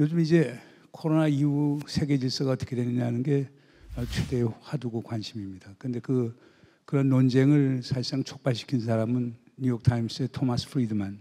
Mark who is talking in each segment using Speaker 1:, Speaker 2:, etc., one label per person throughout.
Speaker 1: 요즘 이제 코로나 이후 세계 질서가 어떻게 되느냐는 게 최대의 화두고 관심입니다. 그런데 그런 논쟁을 사실상 촉발시킨 사람은 뉴욕 타임스의 토마스 프리드만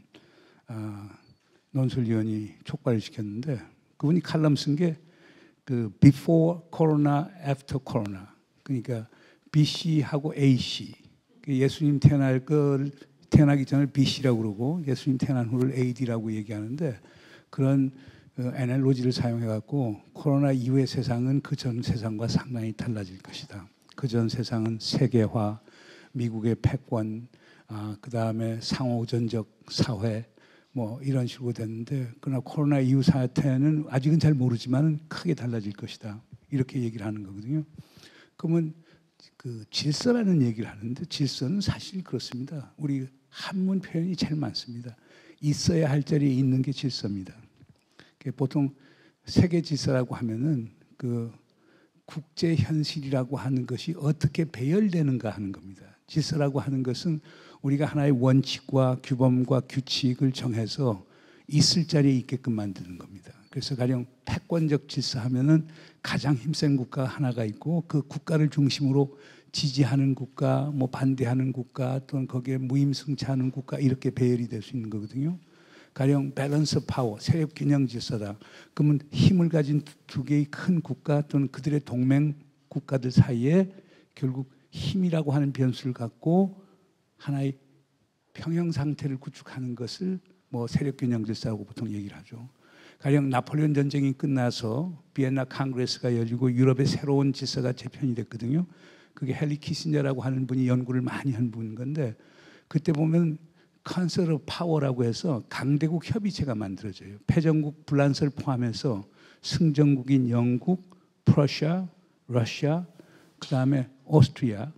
Speaker 1: 논술위원이 촉발을 시켰는데, 그분이 칼럼 쓴 게 그 Before Corona, After Corona, 그러니까 BC하고 AC, 예수님 태어나기 전을 BC라고 그러고 예수님 태어난 후를 AD라고 얘기하는데, 그런 애널로지를 사용해 갖고 코로나 이후의 세상은 그 전 세상과 상당히 달라질 것이다. 그 전 세상은 세계화, 미국의 패권, 그 다음에 상호전적 사회, 뭐 이런 식으로 됐는데, 그러나 코로나 이후 사태는 아직은 잘 모르지만 크게 달라질 것이다. 이렇게 얘기를 하는 거거든요. 그러면 그 질서라는 얘기를 하는데, 질서는 사실 그렇습니다. 우리 한문 표현이 제일 많습니다. 있어야 할 자리에 있는 게 질서입니다. 보통 세계 질서라고 하면은 그 국제 현실이라고 하는 것이 어떻게 배열되는가 하는 겁니다. 질서라고 하는 것은 우리가 하나의 원칙과 규범과 규칙을 정해서 있을 자리에 있게끔 만드는 겁니다. 그래서 가령 패권적 질서 하면은 가장 힘센 국가 하나가 있고, 그 국가를 중심으로 지지하는 국가, 뭐 반대하는 국가, 또는 거기에 무임승차하는 국가, 이렇게 배열이 될 수 있는 거거든요. 가령 밸런스 파워, 세력 균형 질서다. 그러면 힘을 가진 두 개의 큰 국가 또는 그들의 동맹 국가들 사이에 결국 힘이라고 하는 변수를 갖고 하나의 평형 상태를 구축하는 것을 뭐 세력 균형 질서라고 보통 얘기를 하죠. 가령 나폴레옹 전쟁이 끝나서 비엔나 콩그레스가 열리고 유럽의 새로운 질서가 재편이 됐거든요. 그게 헨리 키신저라고 하는 분이 연구를 많이 한 분인 건데, 그때 보면 컨셉 오브 파워라고 해서 강대국 협의체가 만들어져요. 패전국 불란서를 포함해서 승전국인 영국, 프러시아, 러시아, 그 다음에 오스트리아,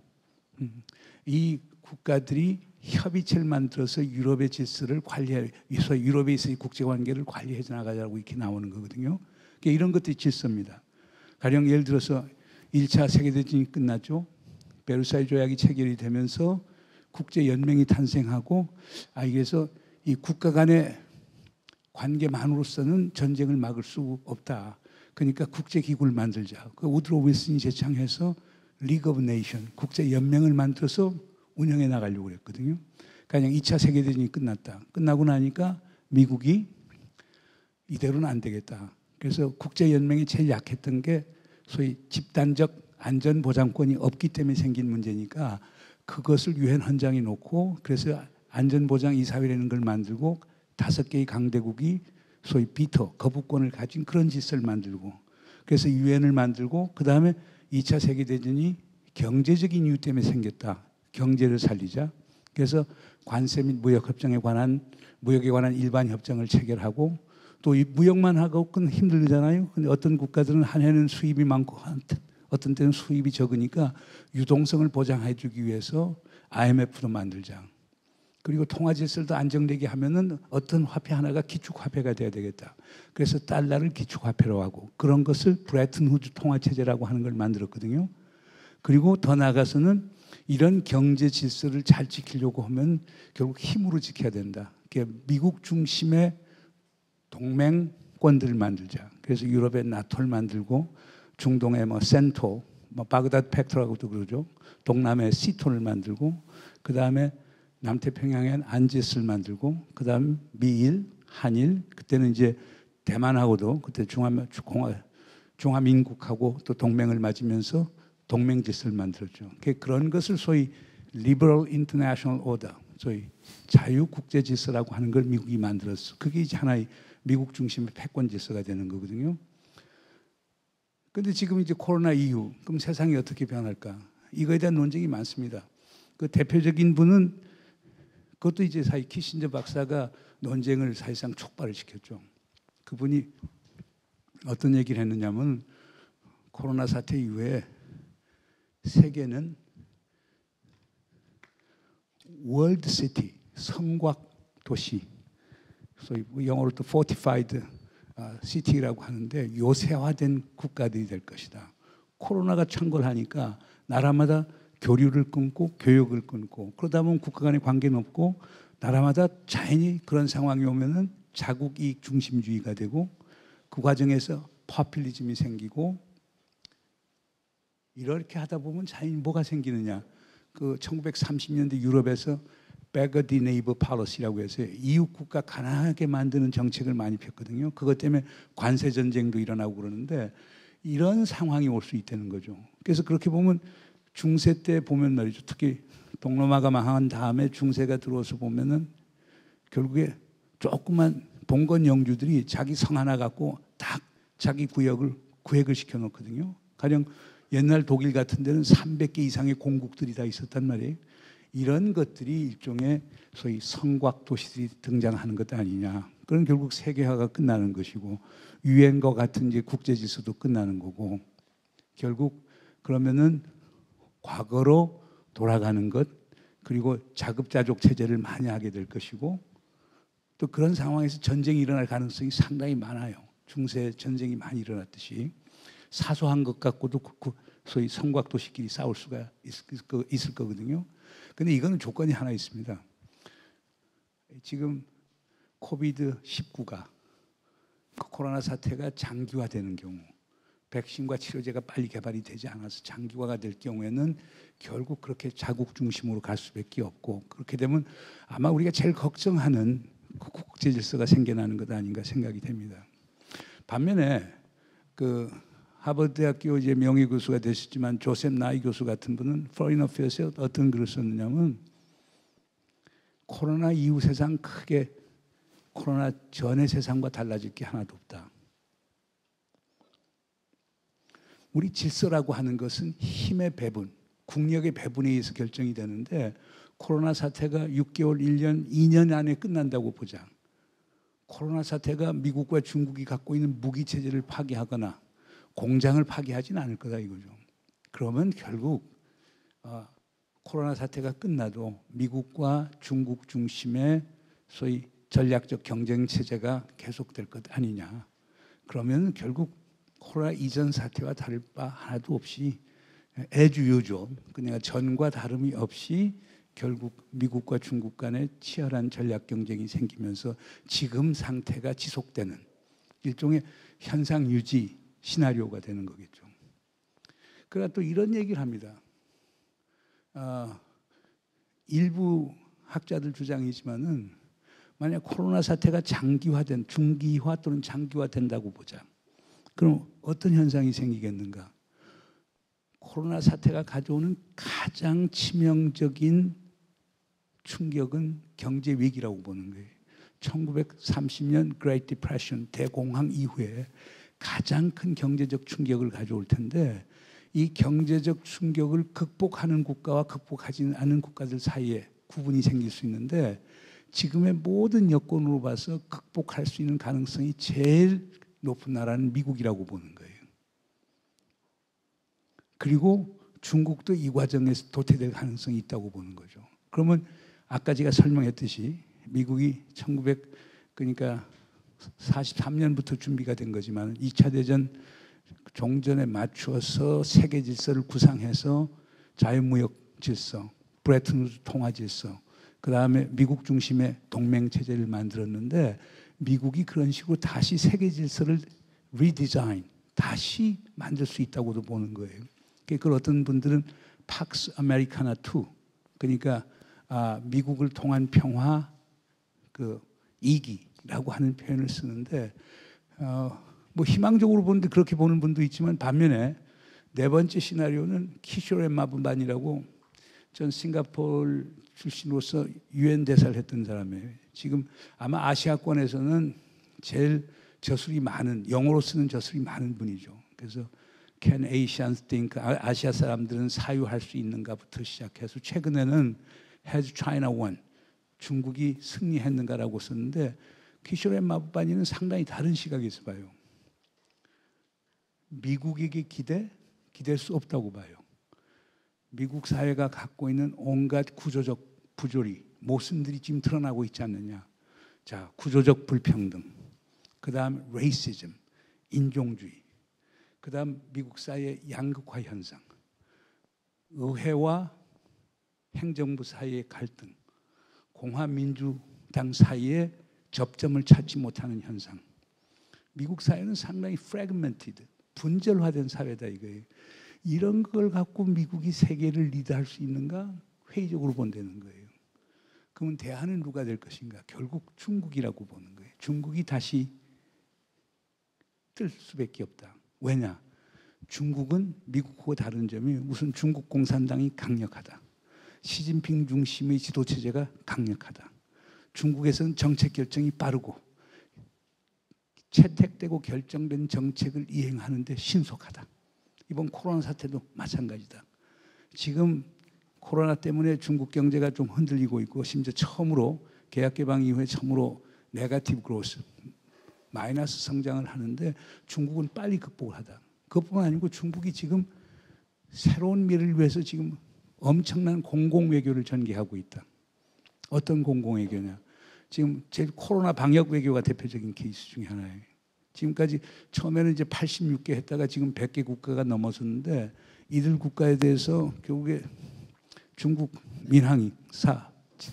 Speaker 1: 이 국가들이 협의체를 만들어서 유럽의 질서를 관리해, 유럽에 있어의 국제관계를 관리해 나가자고 이렇게 나오는 거거든요. 그러니까 이런 것들이 질서입니다. 가령 예를 들어서 1차 세계대전이 끝났죠. 베르사유 조약이 체결이 되면서 국제연맹이 탄생하고, 그래서 이 국가 간의 관계만으로서는 전쟁을 막을 수 없다. 그러니까 국제기구를 만들자. 그 우드로 윌슨이 제창해서 리그 오브 네이션, 국제연맹을 만들어서 운영해 나가려고 그랬거든요. 그냥 2차 세계대전이 끝났다. 끝나고 나니까 미국이 이대로는 안 되겠다. 그래서 국제연맹이 제일 약했던 게 소위 집단적 안전보장권이 없기 때문에 생긴 문제니까, 그것을 유엔 헌장에 놓고, 그래서 안전보장이사회라는 걸 만들고 5개의 강대국이 소위 비토, 거부권을 가진 그런 질서를 만들고, 그래서 유엔을 만들고, 그 다음에 2차 세계대전이 경제적인 이유 때문에 생겼다. 경제를 살리자. 그래서 관세 및 무역에 관한 일반 협정을 체결하고, 또 이 무역만 하고는 힘들잖아요. 근데 어떤 국가들은 한 해는 수입이 많고 어떤 때는 수입이 적으니까 유동성을 보장해 주기 위해서 IMF도 만들자. 그리고 통화 질서를 더 안정되게 하면은 어떤 화폐 하나가 기축 화폐가 돼야 되겠다. 그래서 달러를 기축 화폐로 하고, 그런 것을 브레튼 후드 통화 체제라고 하는 걸 만들었거든요. 그리고 더 나아가서는 이런 경제 질서를 잘 지키려고 하면 결국 힘으로 지켜야 된다. 미국 중심의 동맹권들을 만들자. 그래서 유럽의 나토를 만들고, 중동의 뭐 센토, 뭐 바그다드 팩트라고도 그러죠. 동남의 시톤을 만들고, 그 다음에 남태평양엔 안제스를 만들고, 그 다음 미일, 한일, 그때는 이제 대만하고도 그때 중화민국하고 또 동맹을 맺으면서 동맹 질서를 만들었죠. 그런 것을 소위 Liberal International Order, 소위 자유 국제 질서라고 하는 걸 미국이 만들었어. 그게 이제 하나의 미국 중심의 패권 질서가 되는 거거든요. 그런데 지금 이제 코로나 이후, 그럼 세상이 어떻게 변할까? 이거에 대한 논쟁이 많습니다. 그 대표적인 분은, 그것도 이제 사실 키신저 박사가 논쟁을 사실상 촉발을 시켰죠. 그분이 어떤 얘기를 했느냐면, 코로나 사태 이후에 세계는 월드 시티, 성곽 도시, 소위 영어로 또 fortified 시티라고 하는데, 요새화된 국가들이 될 것이다. 코로나가 창궐하니까 나라마다 교류를 끊고 교역을 끊고, 그러다 보면 국가 간의 관계는 없고, 나라마다 자연히 그런 상황이 오면은 자국 이익 중심주의가 되고, 그 과정에서 포퓰리즘이 생기고 이렇게 하다 보면 자연히 뭐가 생기느냐. 그 1930년대 유럽에서 beggar the neighbor policy라고 해서 이웃 국가 가난하게 만드는 정책을 많이 폈거든요. 그것 때문에 관세 전쟁도 일어나고 그러는데 이런 상황이 올 수 있다는 거죠. 그래서 그렇게 보면 중세 때 보면 말이죠. 특히 동로마가 망한 다음에 중세가 들어와서 보면은 결국에 조그만 봉건 영주들이 자기 성 하나 갖고 딱 자기 구획을 시켜 놓거든요. 가령 옛날 독일 같은 데는 300개 이상의 공국들이 다 있었단 말이에요. 이런 것들이 일종의 소위 성곽 도시들이 등장하는 것 아니냐. 그건 결국 세계화가 끝나는 것이고 유엔과 같은 이제 국제 질서도 끝나는 거고 결국 그러면은 과거로 돌아가는 것 그리고 자급자족 체제를 많이 하게 될 것이고 또 그런 상황에서 전쟁이 일어날 가능성이 상당히 많아요. 중세 전쟁이 많이 일어났듯이 사소한 것 갖고도 소위 성곽 도시끼리 싸울 수가 있을 거거든요. 근데 이거는 조건이 하나 있습니다. 지금 코비드 19가 코로나 사태가 장기화되는 경우 백신과 치료제가 빨리 개발이 되지 않아서 장기화가 될 경우에는 결국 그렇게 자국 중심으로 갈 수밖에 없고 그렇게 되면 아마 우리가 제일 걱정하는 국제 질서가 생겨나는 것 아닌가 생각이 됩니다. 반면에 그 하버드 대학교 이제 명예 교수가 되셨지만 조셉 나이 교수 같은 분은 Foreign Affairs에 어떤 글을 썼느냐면 코로나 이후 세상 크게 코로나 전의 세상과 달라질 게 하나도 없다. 우리 질서라고 하는 것은 힘의 배분, 국력의 배분에 의해서 결정이 되는데 코로나 사태가 6개월, 1년, 2년 안에 끝난다고 보자. 코로나 사태가 미국과 중국이 갖고 있는 무기 체제를 파괴하거나 공장을 파괴하지는 않을 거다 이거죠. 그러면 결국 코로나 사태가 끝나도 미국과 중국 중심의 소위 전략적 경쟁 체제가 계속될 것 아니냐. 그러면 결국 코로나 이전 사태와 다를 바 하나도 없이 as usual, 그냥 전과 다름이 없이 결국 미국과 중국 간의 치열한 전략 경쟁이 생기면서 지금 상태가 지속되는 일종의 현상 유지 시나리오가 되는 거겠죠. 그러나 또 이런 얘기를 합니다. 일부 학자들 주장이지만은 만약 코로나 사태가 중기화 또는 장기화된다고 보자. 그럼 어떤 현상이 생기겠는가? 코로나 사태가 가져오는 가장 치명적인 충격은 경제 위기라고 보는 거예요. 1930년 Great Depression 대공황 이후에 가장 큰 경제적 충격을 가져올 텐데 이 경제적 충격을 극복하는 국가와 극복하지 않은 국가들 사이에 구분이 생길 수 있는데 지금의 모든 여건으로 봐서 극복할 수 있는 가능성이 제일 높은 나라는 미국이라고 보는 거예요. 그리고 중국도 이 과정에서 도태될 가능성이 있다고 보는 거죠. 그러면 아까 제가 설명했듯이 미국이 그러니까 43년부터 준비가 된 거지만 2차 대전 종전에 맞추어서 세계 질서를 구상해서 자유무역 질서, 브레튼 우드 통화 질서, 그 다음에 미국 중심의 동맹 체제를 만들었는데 미국이 그런 식으로 다시 세계 질서를 리디자인, 다시 만들 수 있다고도 보는 거예요. 그걸 어떤 분들은 팍스 아메리카나 2, 그러니까 미국을 통한 평화 그 2기라고 하는 표현을 쓰는데 뭐 희망적으로 보는데 그렇게 보는 분도 있지만 반면에 네 번째 시나리오는 키쇼레 마부반이라고 전 싱가포르 출신으로서 유엔 대사를 했던 사람이에요. 지금 아마 아시아권에서는 제일 저술이 많은 영어로 쓰는 저술이 많은 분이죠. 그래서 Can Asians think 아시아 사람들은 사유할 수 있는가부터 시작해서 최근에는 Has China won? 중국이 승리했는가라고 썼는데 키쇼레 마부반이는 상당히 다른 시각에서 봐요. 미국에게 기댈 수 없다고 봐요. 미국 사회가 갖고 있는 온갖 구조적 부조리, 모순들이 지금 드러나고 있지 않느냐. 자, 구조적 불평등, 그 다음 레이시즘, 인종주의, 그 다음 미국 사회의 양극화 현상, 의회와 행정부 사이의 갈등, 공화민주당 사이에 접점을 찾지 못하는 현상, 미국 사회는 상당히 fragmented, 분절화된 사회다 이거예요. 이런 걸 갖고 미국이 세계를 리드할 수 있는가? 회의적으로 본다는 거예요. 그러면 대안은 누가 될 것인가? 결국 중국이라고 보는 거예요. 중국이 다시 뜰 수밖에 없다. 왜냐? 중국은 미국하고 다른 점이 우선 중국 공산당이 강력하다. 시진핑 중심의 지도체제가 강력하다. 중국에서는 정책 결정이 빠르고 채택되고 결정된 정책을 이행하는데 신속하다. 이번 코로나 사태도 마찬가지다. 지금 코로나 때문에 중국 경제가 좀 흔들리고 있고 심지어 처음으로 계약 개방 이후에 처음으로 네거티브 그로스, 마이너스 성장을 하는데 중국은 빨리 극복을 하다. 그것뿐만 아니고 중국이 지금 새로운 미래를 위해서 지금 엄청난 공공외교를 전개하고 있다. 어떤 공공외교냐? 지금 제일 코로나 방역 외교가 대표적인 케이스 중에 하나예요. 지금까지 처음에는 이제 86개 했다가 지금 100개 국가가 넘어섰는데 이들 국가에 대해서 결국에 중국 민항이사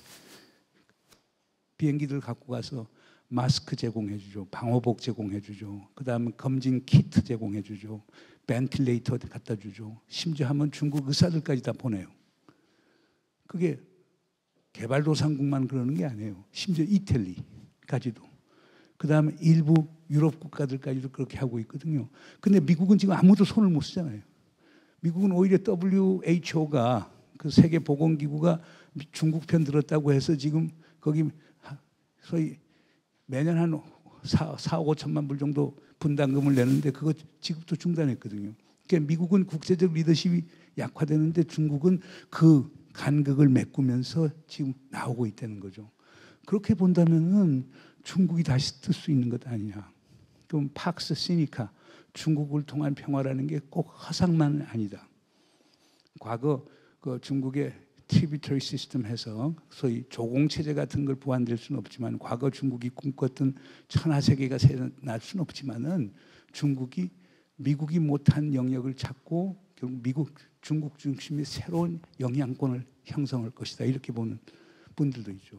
Speaker 1: 비행기들 갖고 가서 마스크 제공해 주죠. 방호복 제공해 주죠. 그다음에 검진 키트 제공해 주죠. 벤틸레이터 갖다 주죠. 심지어 하면 중국 의사들까지 다 보내요. 그게 개발도상국만 그러는 게 아니에요. 심지어 이태리까지도. 그다음에 일부 유럽 국가들까지도 그렇게 하고 있거든요. 근데 미국은 지금 아무도 손을 못 쓰잖아요. 미국은 오히려 WHO가 그 세계보건기구가 중국 편 들었다고 해서 지금 거기 소위 매년 한 4억 5천만 불 정도 분담금을 내는데 그거 지급도 중단했거든요. 그러니까 미국은 국제적 리더십이 약화되는데 중국은 그 간극을 메꾸면서 지금 나오고 있다는 거죠. 그렇게 본다면은 중국이 다시 뜰 수 있는 것 아니냐. 그럼 팍스 시니카 중국을 통한 평화라는 게 꼭 허상만 아니다. 과거 그 중국의 트리뷰터리 시스템 해서 소위 조공체제 같은 걸 보완될 수는 없지만 과거 중국이 꿈꿨던 천하세계가 날 수는 없지만은 중국이 미국이 못한 영역을 찾고 결국 중국 중심의 새로운 영향권을 형성할 것이다. 이렇게 보는 분들도 있죠.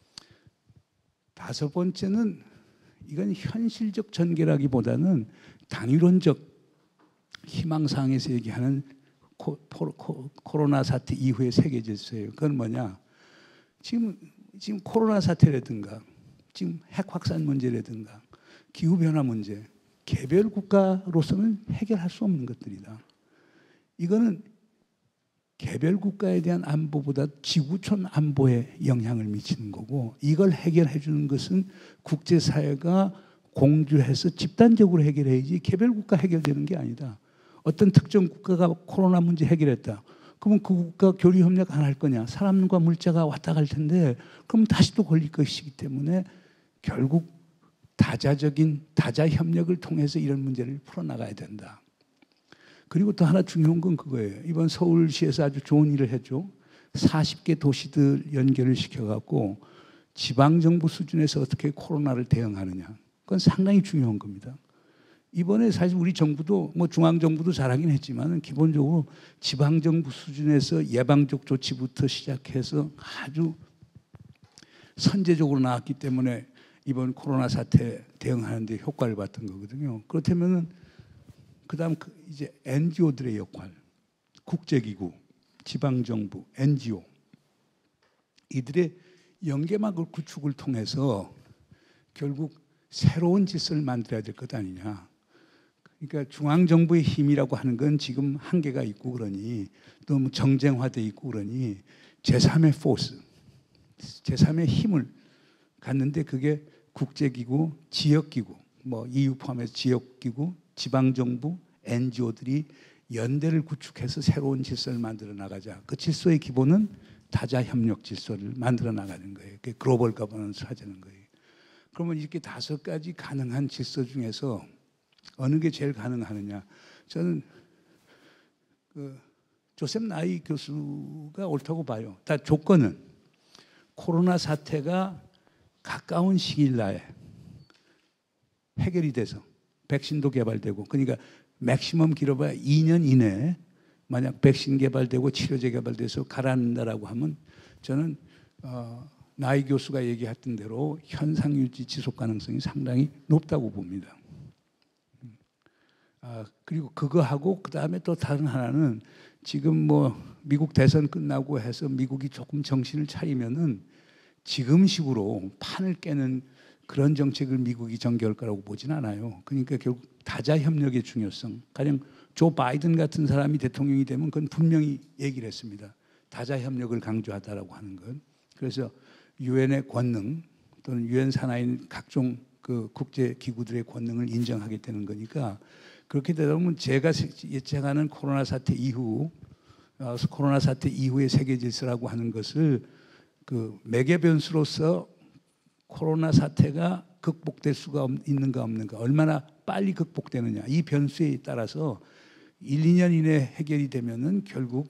Speaker 1: 다섯 번째는 이건 현실적 전개라기보다는 단위론적 희망사항에서 얘기하는 코로나 사태 이후의 세계 질서예요. 그건 뭐냐? 지금 코로나 사태라든가 지금 핵 확산 문제라든가 기후 변화 문제 개별 국가로서는 해결할 수 없는 것들이다. 이거는 개별 국가에 대한 안보보다 지구촌 안보에 영향을 미치는 거고 이걸 해결해 주는 것은 국제사회가 공조해서 집단적으로 해결해야지 개별 국가 해결되는 게 아니다. 어떤 특정 국가가 코로나 문제 해결했다. 그러면 그 국가 교류 협력 안 할 거냐? 사람과 물자가 왔다 갈 텐데 그럼 다시 또 걸릴 것이기 때문에 결국 다자 협력을 통해서 이런 문제를 풀어나가야 된다. 그리고 또 하나 중요한 건 그거예요. 이번 서울시에서 아주 좋은 일을 했죠. 40개 도시들 연결을 시켜갖고 지방정부 수준에서 어떻게 코로나를 대응하느냐. 그건 상당히 중요한 겁니다. 이번에 사실 우리 정부도 뭐 중앙정부도 잘하긴 했지만 기본적으로 지방정부 수준에서 예방적 조치부터 시작해서 아주 선제적으로 나왔기 때문에 이번 코로나 사태 대응하는 데 효과를 봤던 거거든요. 그렇다면은 그다음 이제 NGO들의 역할, 국제기구, 지방정부, NGO 이들의 연계막을 구축을 통해서 결국 새로운 질서를 만들어야 될 것 아니냐. 그러니까 중앙정부의 힘이라고 하는 건 지금 한계가 있고 그러니 너무 정쟁화돼 있고 그러니 제3의 포스, 제3의 힘을 갖는데 그게 국제기구, 지역기구, 뭐 EU 포함해서 지역기구, 지방정부, NGO들이 연대를 구축해서 새로운 질서를 만들어 나가자. 그 질서의 기본은 다자협력 질서를 만들어 나가는 거예요. 그게 글로벌 거버넌스 하자는 거예요. 그러면 이렇게 5가지 가능한 질서 중에서 어느 게 제일 가능하느냐? 저는 그 조셉 나이 교수가 옳다고 봐요. 다 조건은 코로나 사태가 가까운 시일 내에 해결이 돼서 백신도 개발되고 그러니까 맥시멈 길어봐야 2년 이내에 만약 백신 개발되고 치료제 개발돼서 가라앉는다라고 하면 저는 나이 교수가 얘기했던 대로 현상 유지 지속 가능성이 상당히 높다고 봅니다. 그리고 그거하고 그다음에 또 다른 하나는 지금 뭐 미국 대선 끝나고 해서 미국이 조금 정신을 차리면은 지금식으로 판을 깨는 그런 정책을 미국이 전개할 거라고 보진 않아요. 그러니까 결국 다자 협력의 중요성. 가령 조 바이든 같은 사람이 대통령이 되면 그건 분명히 얘기를 했습니다. 다자 협력을 강조하다라고 하는 것. 그래서 유엔의 권능 또는 유엔 산하인 각종 그 국제 기구들의 권능을 인정하게 되는 거니까 그렇게 되다 보면 제가 예측하는 코로나 사태 이후의 세계 질서라고 하는 것을 그 매개 변수로서 코로나 사태가 극복될 수가 있는가 없는가, 얼마나 빨리 극복되느냐, 이 변수에 따라서 1, 2년 이내 해결이 되면은 결국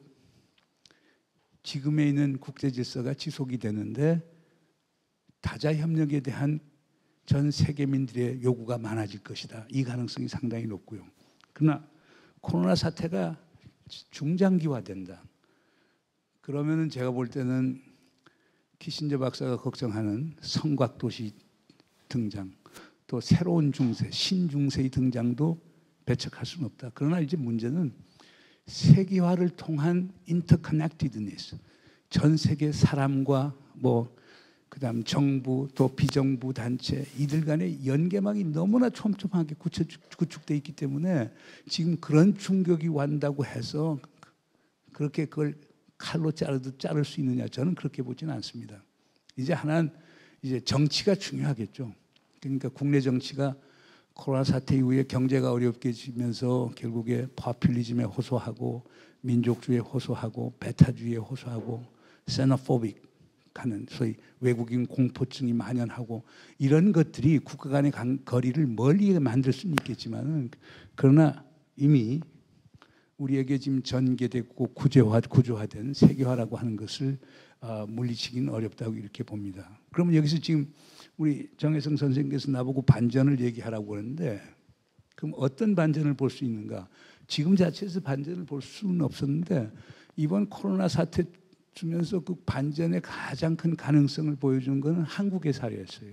Speaker 1: 지금에 있는 국제 질서가 지속이 되는데 다자 협력에 대한 전 세계민들의 요구가 많아질 것이다. 이 가능성이 상당히 높고요. 그러나 코로나 사태가 중장기화된다. 그러면은 제가 볼 때는 키신저 박사가 걱정하는 성곽도시 등장, 또 새로운 중세, 신중세의 등장도 배척할 수는 없다. 그러나 이제 문제는 세계화를 통한 인터커넥티드니스, 전 세계 사람과 뭐 그다음 정부 또 비정부 단체 이들 간의 연계망이 너무나 촘촘하게 구축돼 있기 때문에 지금 그런 충격이 완다고 해서 그렇게 그걸 칼로 자를 수 있느냐, 저는 그렇게 보지는 않습니다. 이제 하나는 이제 정치가 중요하겠죠. 그러니까 국내 정치가 코로나 사태 이후에 경제가 어렵게지면서 결국에 포퓰리즘에 호소하고 민족주의에 호소하고 배타주의에 호소하고 세노포빅 하는 소위 외국인 공포증이 만연하고 이런 것들이 국가 간의 거리를 멀리 만들 수는 있겠지만은 그러나 이미 우리에게 지금 전개되고 구조화된 세계화라고 하는 것을 물리치기는 어렵다고 이렇게 봅니다. 그러면 여기서 지금 우리 정혜성 선생님께서 나보고 반전을 얘기하라고 그러는데 그럼 어떤 반전을 볼 수 있는가? 지금 자체에서 반전을 볼 수는 없었는데 이번 코로나 사태 주면서 그 반전의 가장 큰 가능성을 보여준 것은 한국의 사례였어요.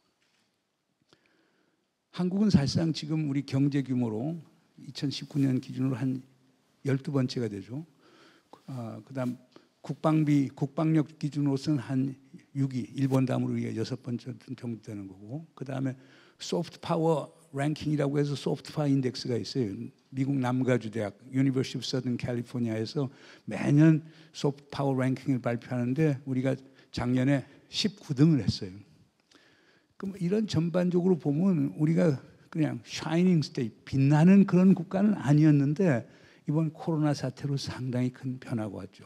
Speaker 1: 한국은 사실상 지금 우리 경제 규모로 2019년 기준으로 한 12번째가 되죠. 그다음 국방력 기준으로서는 한 6위, 일본 다음으로 우리가 6번째 정도 되는 거고, 그다음에 소프트 파워 랭킹이라고 해서 소프트 파워 인덱스가 있어요. 미국 남가주 대학 유니버시티 오브 서던 캘리포니아에서 매년 소프트 파워 랭킹을 발표하는데 우리가 작년에 19등을 했어요. 그럼 이런 전반적으로 보면 우리가 그냥 샤이닝 스테이트, 빛나는 그런 국가는 아니었는데 이번 코로나 사태로 상당히 큰 변화가 왔죠.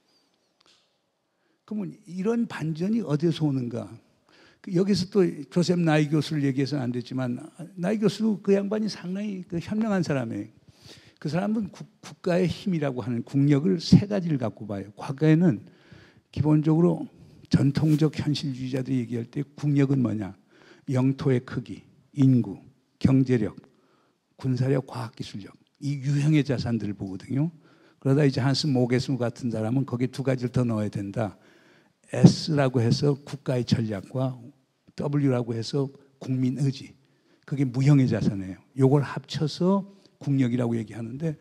Speaker 1: 그러면 이런 반전이 어디서 오는가? 여기서 또 조셉 나이 교수를 얘기해서는 안 됐지만 나이 교수 그 양반이 상당히 현명한 사람이에요. 그 사람은 국가의 힘이라고 하는 국력을 세 가지를 갖고 봐요. 과거에는 기본적으로 전통적 현실주의자들이 얘기할 때 국력은 뭐냐? 영토의 크기, 인구, 경제력, 군사력, 과학기술력, 이 유형의 자산들을 보거든요. 그러다 이제 한스 모게스 같은 사람은 거기에 두 가지를 더 넣어야 된다. S라고 해서 국가의 전략과 W라고 해서 국민 의지. 그게 무형의 자산이에요. 이걸 합쳐서 국력이라고 얘기하는데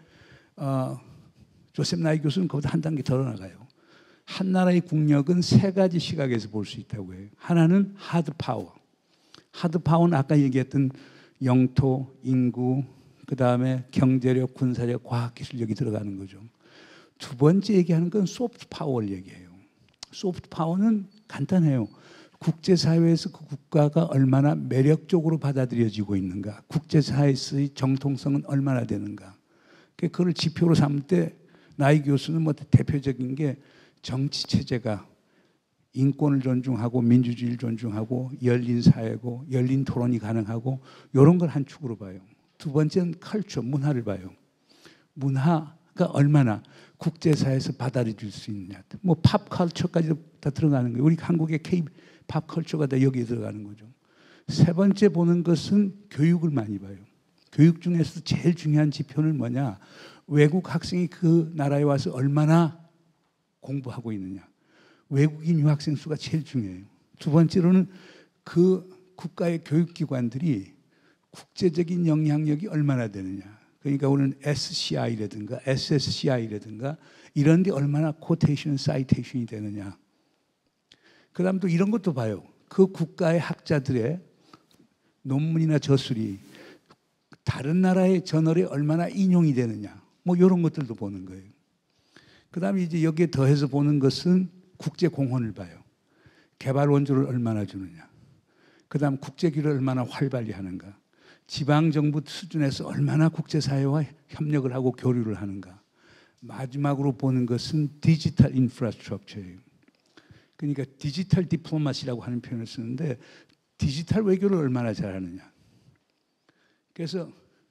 Speaker 1: 조셉 나이 교수는 거기다 한 단계 더 나가요. 한 나라의 국력은 세 가지 시각에서 볼 수 있다고 해요. 하나는 하드 파워. 하드 파워는 아까 얘기했던 영토, 인구, 그 다음에 경제력, 군사력, 과학기술력이 들어가는 거죠. 두 번째 얘기하는 건 소프트 파워를 얘기해요. 소프트 파워는 간단해요. 국제사회에서 그 국가가 얼마나 매력적으로 받아들여지고 있는가, 국제사회에서의 정통성은 얼마나 되는가. 그걸 지표로 삼을 때 나이 교수는 뭐 대표적인 게 정치 체제가 인권을 존중하고 민주주의를 존중하고 열린 사회고 열린 토론이 가능하고 이런 걸 한 축으로 봐요. 두 번째는 컬처, 문화를 봐요. 문화가 얼마나 국제사회에서 받아들일 수 있느냐. 뭐 팝컬처까지 다 들어가는 거예요. 우리 한국의 K-팝 컬처가 다 여기에 들어가는 거죠. 세 번째 보는 것은 교육을 많이 봐요. 교육 중에서 제일 중요한 지표는 뭐냐. 외국 학생이 그 나라에 와서 얼마나 공부하고 있느냐. 외국인 유학생 수가 제일 중요해요. 두 번째로는 그 국가의 교육기관들이 국제적인 영향력이 얼마나 되느냐. 그러니까 우리는 SCI라든가 SSCI라든가 이런 데 얼마나 코테이션, 사이테이션이 되느냐. 그다음 또 이런 것도 봐요. 그 국가의 학자들의 논문이나 저술이 다른 나라의 저널에 얼마나 인용이 되느냐. 뭐 이런 것들도 보는 거예요. 그다음에 이제 여기에 더해서 보는 것은 국제 공헌을 봐요. 개발 원조를 얼마나 주느냐. 그다음 국제기를 얼마나 활발히 하는가. 지방 정부 수준에서 얼마나 국제사회와 협력을 하고 교류를 하는가. 마지막으로 보는 것은 디지털 인프라스트럭처예요. 그러니까 디지털 디플로마시라고 하는 표현을 쓰는데 디지털 외교를 얼마나 잘하느냐. 그래서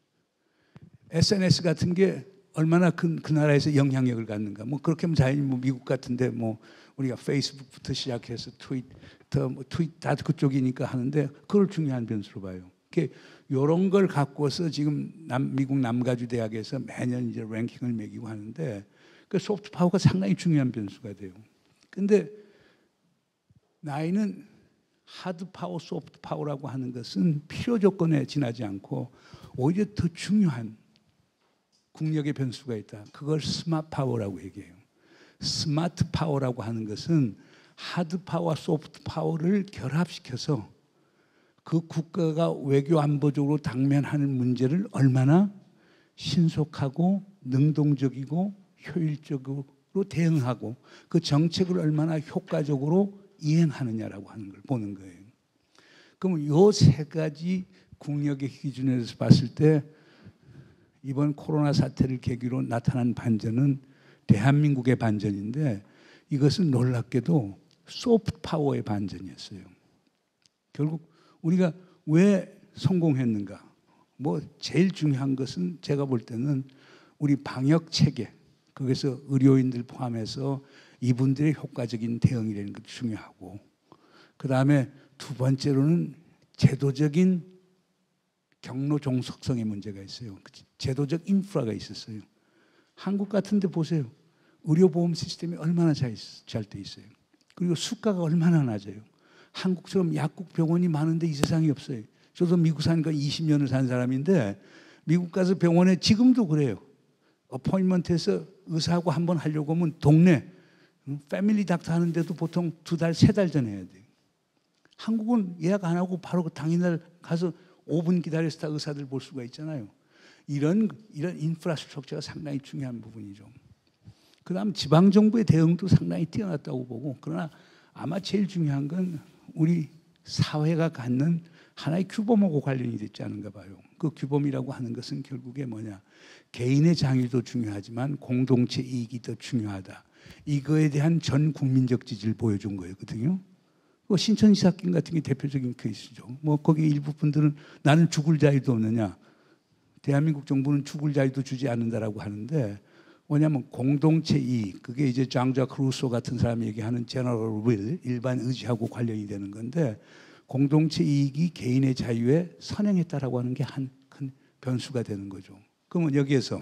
Speaker 1: SNS 같은 게 얼마나 그 나라에서 영향력을 갖는가. 뭐 그렇게 하면 자연히 뭐 미국 같은데 뭐 우리가 페이스북부터 시작해서 트위터, 뭐 다 그쪽이니까 하는데 그걸 중요한 변수로 봐요. 이런 걸 갖고서 지금 미국 남가주 대학에서 매년 이제 랭킹을 매기고 하는데 그 소프트 파워가 상당히 중요한 변수가 돼요. 근데 나이는 하드 파워, 소프트 파워라고 하는 것은 필요 조건에 지나지 않고 오히려 더 중요한 국력의 변수가 있다. 그걸 스마트 파워라고 얘기해요. 스마트 파워라고 하는 것은 하드 파워와 소프트 파워를 결합시켜서 그 국가가 외교 안보적으로 당면하는 문제를 얼마나 신속하고 능동적이고 효율적으로 대응하고 그 정책을 얼마나 효과적으로 이행하느냐라고 하는 걸 보는 거예요. 그럼 이 세 가지 국력의 기준에서 봤을 때 이번 코로나 사태를 계기로 나타난 반전은 대한민국의 반전인데 이것은 놀랍게도 소프트 파워의 반전이었어요. 결국 우리가 왜 성공했는가? 뭐 제일 중요한 것은 제가 볼 때는 우리 방역 체계, 거기서 의료인들 포함해서 이분들의 효과적인 대응이라는 것도 중요하고, 그 다음에 두 번째로는 제도적인 경로 종속성의 문제가 있어요. 제도적 인프라가 있었어요. 한국 같은 데 보세요. 의료보험 시스템이 얼마나 잘 돼 있어요. 그리고 수가가 얼마나 낮아요. 한국처럼 약국 병원이 많은데 이 세상에 없어요. 저도 미국 사니까 20년을 산 사람인데 미국 가서 병원에 지금도 그래요. 어포인먼트에서 의사하고 한번 하려고 하면 동네 패밀리 닥터 하는데도 보통 2달, 3달 전에 해야 돼요. 한국은 예약 안 하고 바로 그 당일날 가서 5분 기다려서 다 의사들 볼 수가 있잖아요. 이런 인프라스트럭처가 상당히 중요한 부분이죠. 그 다음 지방정부의 대응도 상당히 뛰어났다고 보고, 그러나 아마 제일 중요한 건 우리 사회가 갖는 하나의 규범하고 관련이 됐지 않은가 봐요. 그 규범이라고 하는 것은 결국에 뭐냐. 개인의 장애도 중요하지만 공동체 이익이 더 중요하다. 이거에 대한 전 국민적 지지를 보여준 거였거든요. 신천지 사건 같은 게 대표적인 케이스죠. 뭐 거기 일부 분들은 나는 죽을 자유도 없느냐. 대한민국 정부는 죽을 자유도 주지 않는다라고 하는데 뭐냐면 공동체 이익, 그게 이제 장자크 루소 같은 사람이 얘기하는 제너럴 윌, 일반 의지하고 관련이 되는 건데 공동체 이익이 개인의 자유에 선행했다라고 하는 게 한 큰 변수가 되는 거죠. 그러면 여기에서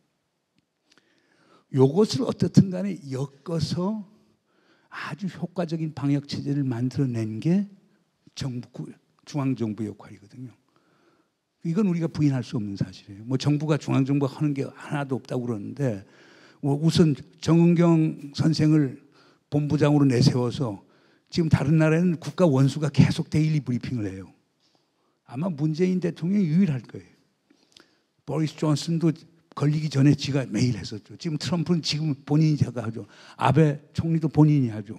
Speaker 1: 이것을 어떻든 간에 엮어서 아주 효과적인 방역 체제를 만들어낸 게 중앙정부 역할이거든요. 이건 우리가 부인할 수 없는 사실이에요. 뭐 정부가 중앙정부가 하는 게 하나도 없다고 그러는데 우선 정은경 선생을 본부장으로 내세워서 지금 다른 나라에는 국가 원수가 계속 데일리 브리핑을 해요. 아마 문재인 대통령이 유일할 거예요. 보리스 존슨도 걸리기 전에 지가 매일 했었죠. 지금 트럼프는 지금 본인이 제가 하죠. 아베 총리도 본인이 하죠.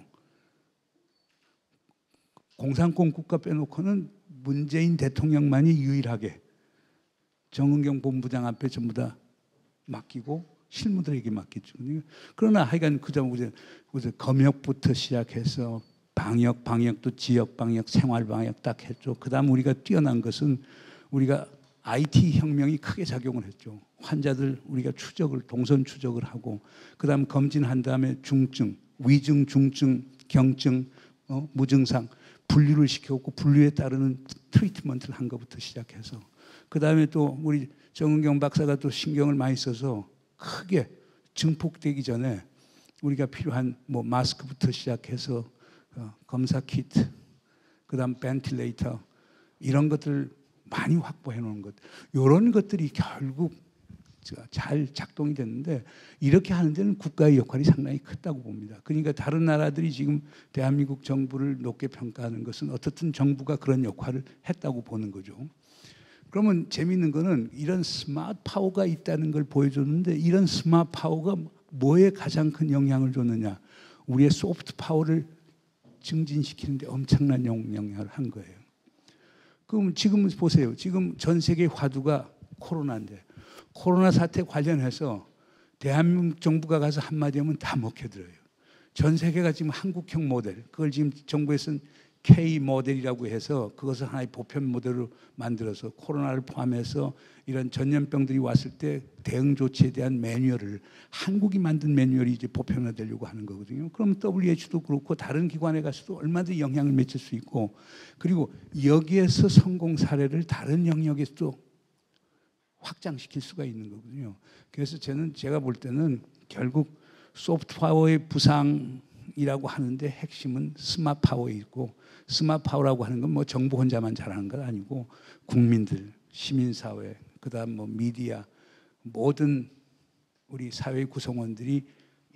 Speaker 1: 공산권 국가 빼놓고는 문재인 대통령만이 유일하게 정은경 본부장 앞에 전부 다 맡기고 실무들에게 맡겼죠. 그러나 하여간 그다음에 검역부터 시작해서 방역도 지역 방역, 생활 방역 딱 했죠. 그다음 우리가 뛰어난 것은 우리가 IT 혁명이 크게 작용을 했죠. 환자들 우리가 동선 추적을 하고 그다음 검진한 다음에 중증, 위증, 중증, 경증, 무증상 분류를 시켰고 분류에 따르는 트리트먼트를 한 것부터 시작해서 그다음에 또 우리 정은경 박사가 또 신경을 많이 써서 크게 증폭되기 전에 우리가 필요한 뭐 마스크부터 시작해서 검사 키트, 그다음 벤틸레이터 이런 것들 많이 확보해 놓은 것, 이런 것들이 결국 잘 작동이 됐는데 이렇게 하는 데는 국가의 역할이 상당히 크다고 봅니다. 그러니까 다른 나라들이 지금 대한민국 정부를 높게 평가하는 것은 어떻든 정부가 그런 역할을 했다고 보는 거죠. 그러면 재미있는 거는 이런 스마트 파워가 있다는 걸 보여줬는데 이런 스마트 파워가 뭐에 가장 큰 영향을 줬느냐? 우리의 소프트 파워를 증진시키는 데 엄청난 영향을 한 거예요. 그럼 지금 보세요. 지금 전 세계 화두가 코로나인데 코로나 사태 관련해서 대한민국 정부가 가서 한마디 하면 다 먹혀들어요. 전 세계가 지금 한국형 모델, 그걸 지금 정부에서는 K 모델이라고 해서 그것을 하나의 보편 모델로 만들어서 코로나를 포함해서 이런 전염병들이 왔을 때 대응 조치에 대한 매뉴얼을 한국이 만든 매뉴얼이 이제 보편화되려고 하는 거거든요. 그럼 WHO도 그렇고 다른 기관에 가서도 얼마든지 영향을 미칠 수 있고 그리고 여기에서 성공 사례를 다른 영역에서도 확장시킬 수가 있는 거거든요. 그래서 제가 볼 때는 결국 소프트 파워의 부상이라고 하는데 핵심은 스마트 파워에 있고 스마트 파워라고 하는 건 뭐 정부 혼자만 잘하는 건 아니고 국민들, 시민사회, 그다음 뭐 미디어 모든 우리 사회 구성원들이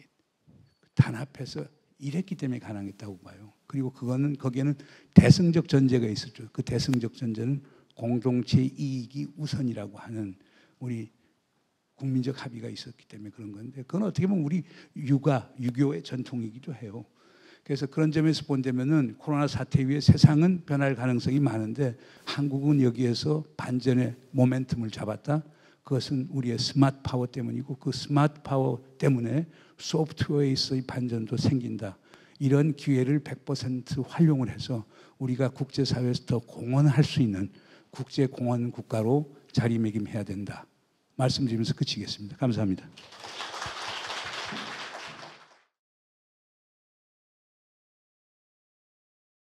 Speaker 1: 단합해서 일했기 때문에 가능했다고 봐요. 그리고 거기에는 대승적 전제가 있었죠. 그 대승적 전제는 공동체 이익이 우선이라고 하는 우리 국민적 합의가 있었기 때문에 그런 건데 그건 어떻게 보면 우리 유교의 전통이기도 해요. 그래서 그런 점에서 본다면은 코로나 사태 이후에 세상은 변할 가능성이 많은데 한국은 여기에서 반전의 모멘텀을 잡았다. 그것은 우리의 스마트 파워 때문이고 그 스마트 파워 때문에 소프트웨어에서의 반전도 생긴다. 이런 기회를 100% 활용을 해서 우리가 국제사회에서 더 공헌할 수 있는 국제공헌 국가로 자리매김해야 된다. 말씀드리면서 그치겠습니다. 감사합니다.